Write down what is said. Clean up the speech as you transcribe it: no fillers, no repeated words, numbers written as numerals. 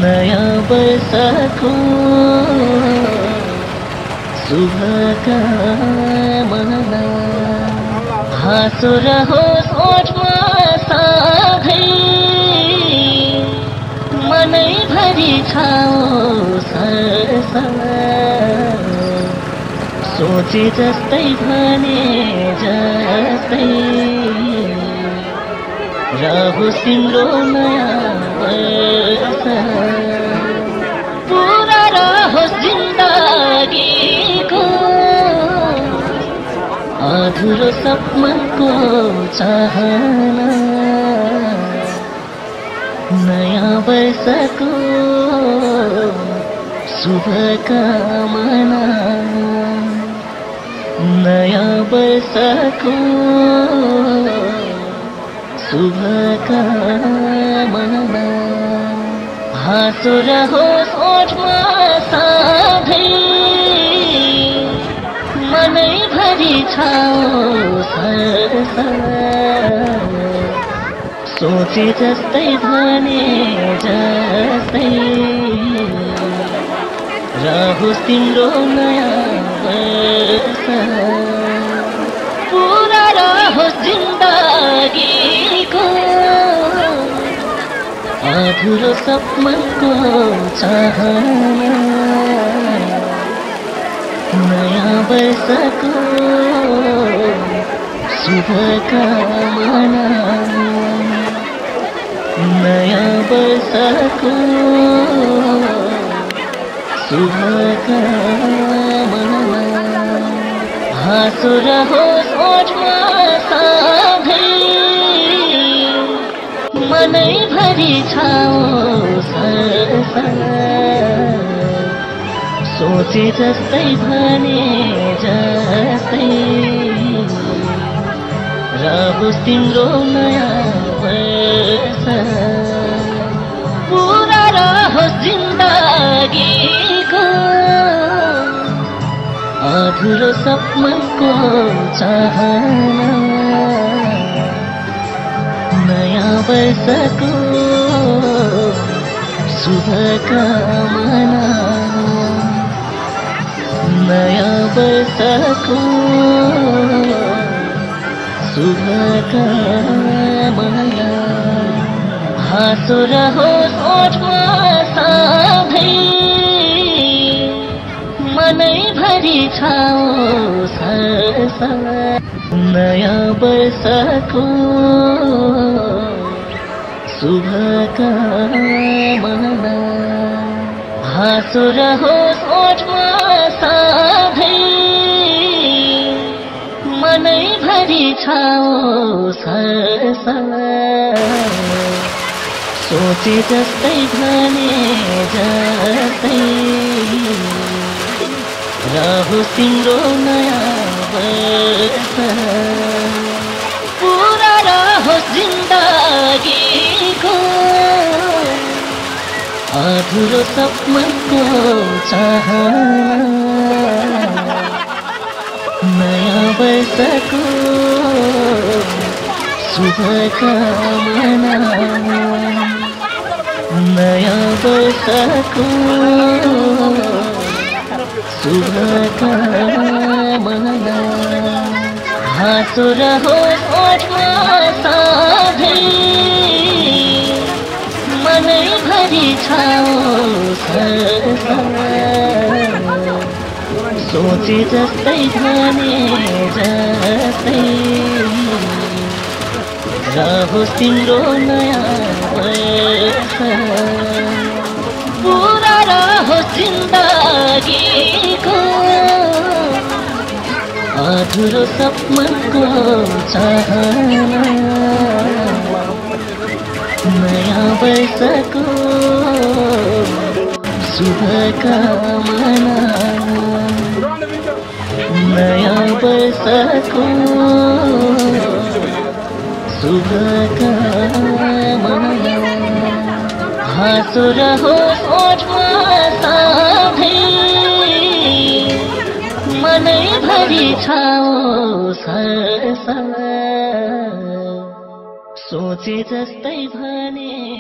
नयाँ वर्षको शुभकामना हाँसो रहोस् ओठमा सधैँ मनैभरि छाओस् हर्ष सोचे जस्तै भने जस्तै रहोस् तिम्रो नयाँ वर्ष पुरा रहोस् जिन्दगीको अधुरो सपनाको चाहना नयाँ वर्षको शुभकामना नयाँ वर्षको शुभकामना हाँसो रहोस् ओठमा सधैँ मनैभरि छाओस् हर्ष सोचे जस्तै भने जस्तै रहोस् तिम्रो नयाँ वर्ष पुरा रहोस् जिन्दगीको अधुरो सपनाको चाहना नयाँ वर्षको शुभकामना नयाँ वर्षको शुभकामना हाँसो रहोस् ओठमा सधैँ मनैभरि छाओस् हर्ष सोचे जस्तै भने जस्तै रहोस् तिम्रो नयाँ वर्ष पुरा रहोस् जिन्दगीको अधुरो सपनाको चाहना नयाँ वर्षको शुभकामना नयाँ वर्षको शुभकामना हाँसो रहोस् ओठमा सधैँ मनैभरि छाओस् हर्ष नयाँ वर्षको शुभकामना हाँसो रहोस् ओठमा सधैँ मनैभरि छाओस् हर्ष सोचे जस्तै भने जस्तै रहोस् तिम्रो नयाँ वर्ष पुरा रहोस् जिन्दगीको अधुरो सपनाको चाहना नयाँ वर्षको शुभकामना नयाँ वर्षको शुभकामना हाँसो रहोस् ओठमा सधैँ मनैभरि छाओस् हर्ष सोचे जस्तै भने जस्तै रहोस् तिम्रो नयाँ वर्ष पुरा रहोस् जिन्दगीको अधुरो सपनाको चाहना नयाँ वर्षको शुभकामना नयाँ वर्षको शुभकामना हाँसो रहोस् ओठमा सधैँ मनैभरि छाओस् हर्ष सोचे जस्तै भने